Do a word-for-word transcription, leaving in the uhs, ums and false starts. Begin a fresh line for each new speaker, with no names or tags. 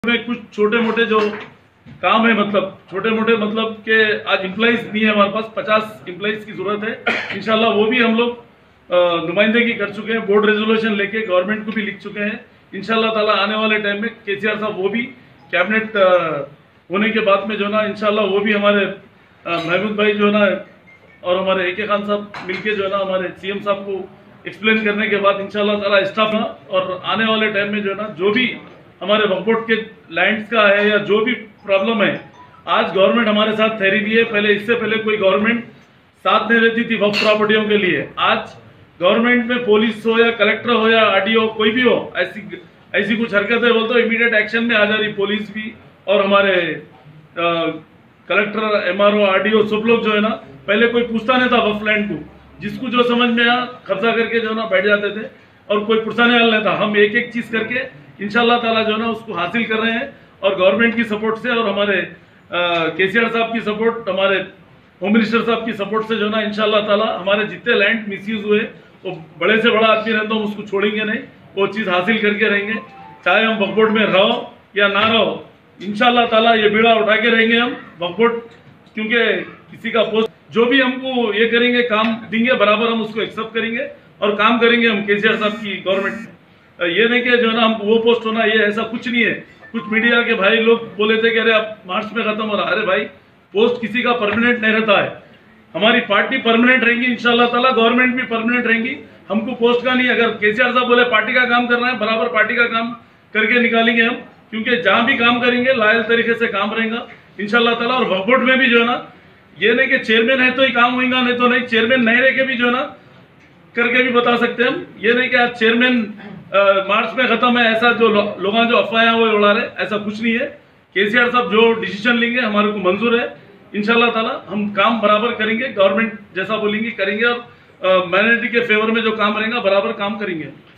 में कुछ छोटे मोटे जो काम है, मतलब छोटे मोटे मतलब के आज एम्प्लॉइज नहीं है हमारे पास, पचास एम्प्लॉइज की जरूरत है। इंशाल्लाह वो भी हम लोग नुमाइंदगी कर चुके हैं, बोर्ड रेजोल्यूशन लेके गवर्नमेंट को भी लिख चुके हैं। इंशाल्लाह ताला आने वाले टाइम में केसीआर साहब वो भी कैबिनेट होने के बाद में जो है ना इंशाल्लाह वो भी हमारे महमूद भाई जो है ना और हमारे ए के खान साहब मिलके जो है ना हमारे सीएम साहब को एक्सप्लेन करने के बाद इंशाल्लाह ताला स्टाफ ना और आने वाले टाइम में जो है ना जो भी हमारे वक्फ बोर्ड के लैंड्स का है या जो भी प्रॉब्लम है, आज गवर्नमेंट हमारे साथ ठहरी हुई है। पहले इससे पहले कोई गवर्नमेंट साथ नहीं रहती थी वक्फ प्रॉपर्टियों के लिए। आज गवर्नमेंट में पुलिस हो या कलेक्टर हो या आरडीओ कोई भी हो, ऐसी ऐसी कुछ हरकतें बोलते हो इमीडिएट एक्शन में आ जा रही पुलिस भी और हमारे आ, कलेक्टर एमआरओ आरडीओ सब लोग जो है ना, पहले कोई पूछता नहीं था वक्फ लैंड को, जिसको जो समझ में आया कब्जा करके जो है ना बैठ जाते थे और कोई पुरसाने वाला नहीं था। हम एक एक चीज करके इंशाल्लाह ताला जो है ना उसको हासिल कर रहे हैं और गवर्नमेंट की सपोर्ट से और हमारे केसीआर साहब की सपोर्ट, हमारे होम मिनिस्टर साहब की सपोर्ट से जो है ना इंशाल्लाह ताला हमारे जितने लैंड मिसयूज हुए वो बड़े से बड़ा आदमी रहता हम उसको छोड़ेंगे नहीं, वो चीज हासिल करके रहेंगे। चाहे हम वक्फ बोर्ड में रहो या ना रहो, इंशाल्लाह ताला ये बीड़ा उठा के रहेंगे हम वक्फ बोर्ड, क्योंकि किसी का पोस्ट जो भी हमको ये करेंगे काम देंगे बराबर हम उसको एक्सेप्ट करेंगे और काम करेंगे हम केसीआर साहब की गवर्नमेंट में। ये नहीं कि जो है ना हमको वो पोस्ट होना, ये ऐसा कुछ नहीं है। कुछ मीडिया के भाई लोग बोले थे कि अरे अब मार्च में खत्म हो रहा है। अरे भाई पोस्ट किसी का परमानेंट नहीं रहता है, हमारी पार्टी परमानेंट रहेंगी इंशाल्लाह ताला, गवर्नमेंट भी परमानेंट रहेंगी। हमको पोस्ट का नहीं, अगर केसीआर साहब बोले पार्टी का काम करना है बराबर पार्टी का काम करके निकालेंगे हम, क्योंकि जहां भी काम करेंगे लायल तरीके से काम रहेगा इंशाल्लाह ताला। और वक्फ बोर्ड में भी जो है ना ये नहीं कि चेयरमैन है तो ही काम होगा, नहीं तो नहीं, चेयरमैन नहीं रह के भी जो है ना करके भी बता सकते हैं हम। ये नहीं कि आज चेयरमैन मार्च में खत्म है, ऐसा जो लो, लोग जो अफवाहें वो उड़ा रहे, ऐसा कुछ नहीं है। केसीआर साहब जो डिसीजन लेंगे हमारे को मंजूर है इंशाल्लाह ताला। हम काम बराबर करेंगे, गवर्नमेंट जैसा बोलेंगे करेंगे और माइनॉरिटी के फेवर में जो काम रहेगा बराबर काम करेंगे।